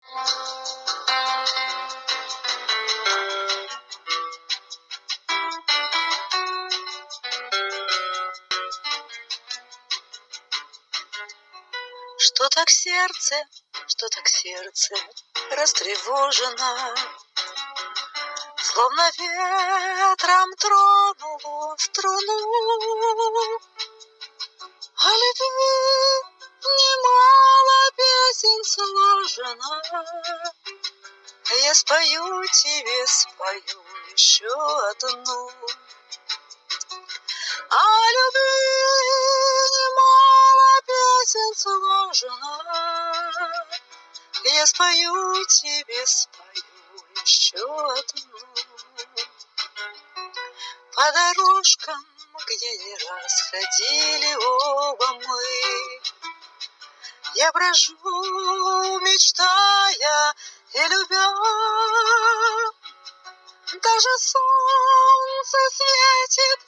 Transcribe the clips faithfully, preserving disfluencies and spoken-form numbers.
Что так сердце, что так сердце растревожено, словно ветром тронуло струну. О любви немало песен сложено, я спою тебе, спою еще одну. О любви немало песен сложено, я спою тебе, спою еще одну. По дорожкам, где не раз ходили оба мы, я брожу, мечтая и любя. Даже солнце светит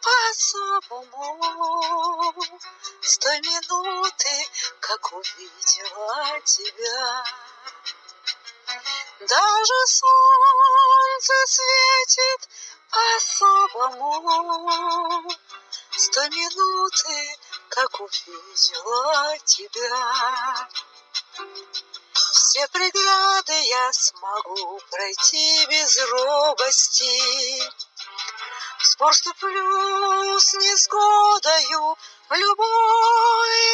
по-особому с той минуты, как увидела тебя. Даже солнце светит по-особому с той минуты, как увидела тебя. Все преграды я смогу пройти без робости, в спор вступлю с невзгодою в любой.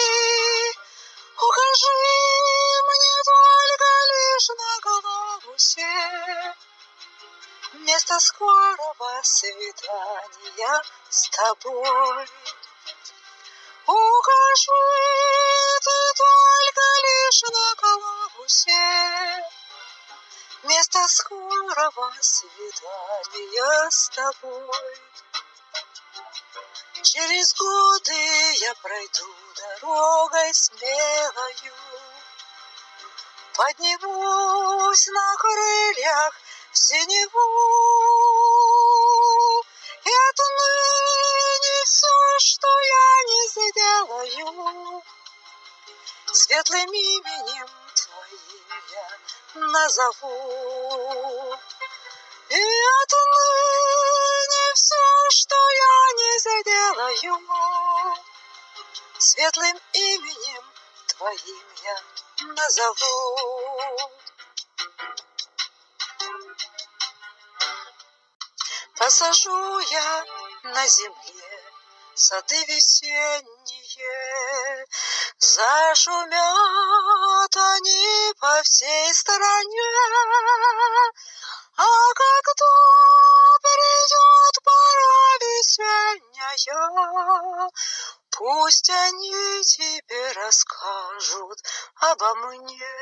Укажи мне только лишь на глобусе место скорого свидания с тобой. Укажи ты только лишь на глобусе место скорого свидания с тобой. Через годы я пройду дорогой смелою, поднимусь на крыльях в синеву, и отныне все, что я не сделаю, светлым именем твоим я назову. И отныне все, что я не сделаю, светлым именем твоим я назову. Посажу я на земле сады весенние, зашумят они по всей стране. А когда придет пора весенняя, пусть они тебе расскажут обо мне.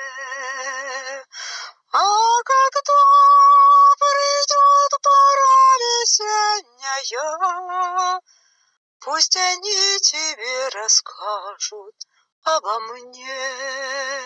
А когда придет пора весенняя, пусть они тебе расскажут обо мне.